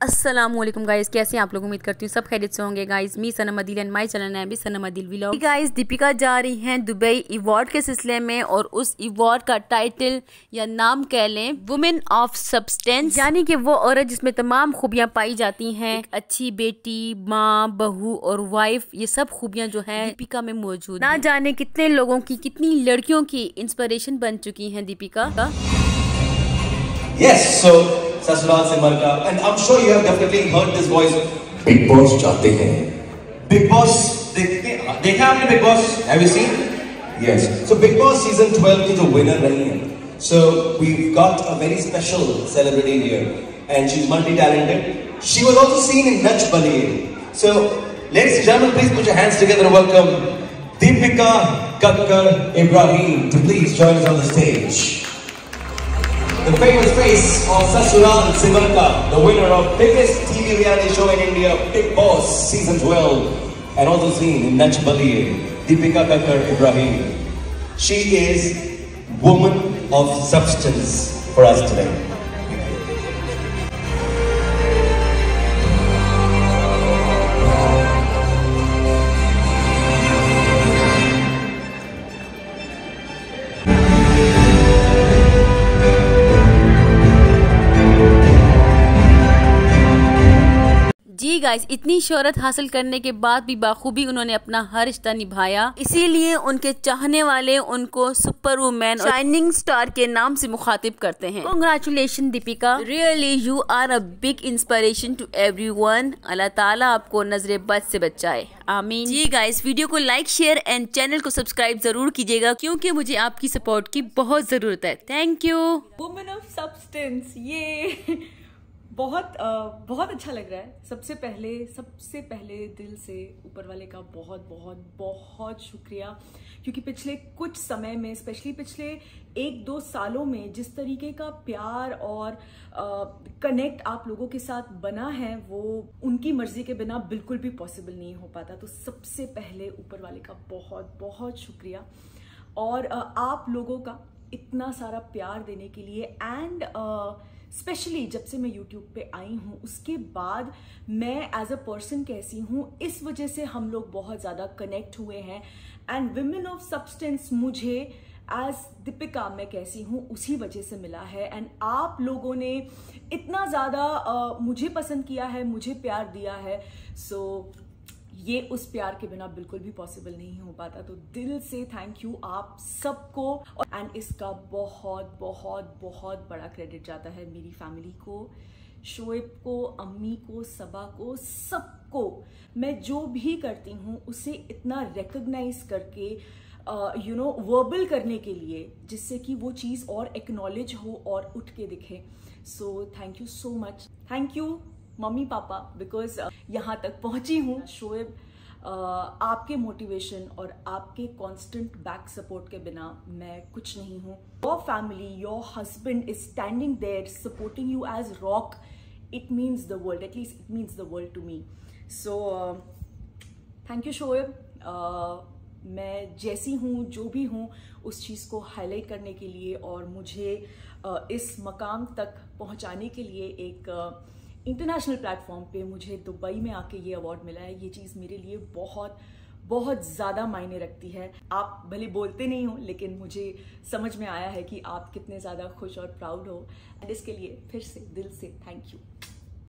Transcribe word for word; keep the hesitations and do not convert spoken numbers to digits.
अस्सलाम वालेकुम गाइस, कैसे हैं आप लोग। उम्मीद करती हूँ सब खैरियत से होंगे guys. Me Sanam Adeel and my channel है भी सनम अदील व्लॉग। गाइस दीपिका जा रही हैं दुबई अवार्ड के सिलसिले में और उस अवार्ड का टाइटल या नाम कह लें वुमेन ऑफ सब्सटेंस, यानी कि वो औरत जिसमें तमाम खूबियाँ पाई जाती हैं। एक अच्छी बेटी, माँ, बहू और वाइफ, ये सब खूबियाँ जो है दीपिका में मौजूद। ना जाने कितने लोगों की, कितनी लड़कियों की इंस्पिरेशन बन चुकी है दीपिका का। Yes, so ससुराल से मरका, and I'm sure you have definitely heard this voice. Big Boss चाहते हैं. Big Boss देखते देखा आपने Big Boss? Have you seen? Yes. So Big Boss season twelve की जो winner रही है. So we've got a very special celebrity here, and she's multi-talented. She was also seen in Nach Baliye. So ladies and gentlemen, please put your hands together and welcome Deepika Kakkar Ibrahim to please join us on the stage. The famous face of Sasural Sivarka, the winner of biggest T V reality show in India, Big Boss season twelve, and also seen in Nach Baliye, Deepika Kakkar Ibrahim. She is woman of substance for us today. जी guys, इतनी शोहरत हासिल करने के बाद भी बाखूबी उन्होंने अपना हर रिश्ता निभाया, इसीलिए उनके चाहने वाले उनको सुपर वुमेन और शाइनिंग स्टार के नाम से मुखातिब करते हैं। Congratulation Deepika, really you are a big inspiration to everyone. Allah ताला आपको नजरे बद से बचाए, आमीन। जी गाइस, वीडियो को लाइक, शेयर एंड चैनल को सब्सक्राइब जरूर कीजिएगा क्योंकि मुझे आपकी सपोर्ट की बहुत जरूरत है। Thank you. Women of substance, ये बहुत आ, बहुत अच्छा लग रहा है। सबसे पहले सबसे पहले दिल से ऊपर वाले का बहुत बहुत बहुत शुक्रिया, क्योंकि पिछले कुछ समय में, स्पेशली पिछले एक दो सालों में जिस तरीके का प्यार और कनेक्ट आप लोगों के साथ बना है, वो उनकी मर्जी के बिना बिल्कुल भी पॉसिबल नहीं हो पाता। तो सबसे पहले ऊपर वाले का बहुत बहुत शुक्रिया, और आ, आप लोगों का इतना सारा प्यार देने के लिए। एंड स्पेशली जब से मैं यूट्यूब पे आई हूँ उसके बाद मैं एज अ पर्सन कैसी हूँ, इस वजह से हम लोग बहुत ज़्यादा कनेक्ट हुए हैं। एंड विमेन ऑफ सब्सटेंस मुझे एज दीपिका मैं कैसी हूँ उसी वजह से मिला है। एंड आप लोगों ने इतना ज़्यादा uh, मुझे पसंद किया है, मुझे प्यार दिया है। सो so, ये उस प्यार के बिना बिल्कुल भी पॉसिबल नहीं हो पाता। तो दिल से थैंक यू आप सबको। एंड इसका बहुत बहुत बहुत बड़ा क्रेडिट जाता है मेरी फैमिली को, शोएब को, अम्मी को, सबा को, सबको। मैं जो भी करती हूँ उसे इतना रिकॉग्नाइज करके, यू नो वर्बल करने के लिए, जिससे कि वो चीज़ और एक्नॉलेज हो और उठ के दिखे। So thank you so much. Thank you mummy papa, because uh, यहाँ तक पहुँची हूँ। शोएब, uh, आपके मोटिवेशन और आपके कांस्टेंट बैक सपोर्ट के बिना मैं कुछ नहीं हूँ। Your family, your husband is standing there supporting you as rock. It means the world, at least it means the world to me. So thank you Shoaib. मैं जैसी हूँ, जो भी हूँ, उस चीज़ को हाईलाइट करने के लिए और मुझे uh, इस मकाम तक पहुँचाने के लिए एक uh, इंटरनेशनल प्लेटफॉर्म पे मुझे दुबई में आके ये अवार्ड मिला है। ये चीज़ मेरे लिए बहुत बहुत ज़्यादा मायने रखती है। आप भले बोलते नहीं हो, लेकिन मुझे समझ में आया है कि आप कितने ज़्यादा खुश और प्राउड हो। एंड इसके लिए फिर से दिल से थैंक यू।